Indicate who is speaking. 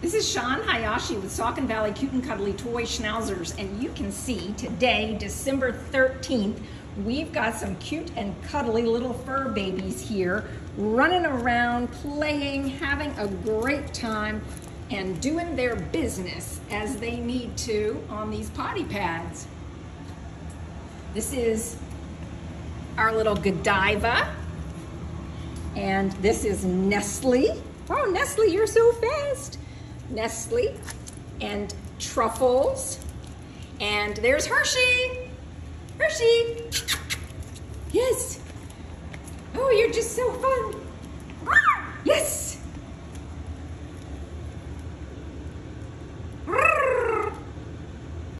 Speaker 1: This is Sean Hayashi with Saucon Valley Cute and Cuddly Toy Schnauzers, and you can see today, December 13th, we've got some cute and cuddly little fur babies here running around, playing, having a great time, and doing their business as they need to on these potty pads. This is our little Godiva, and this is Nestle. Oh, Nestle, you're so fast. Nestle and Truffles, and there's Hershey. Hershey, yes. Oh, you're just so fun.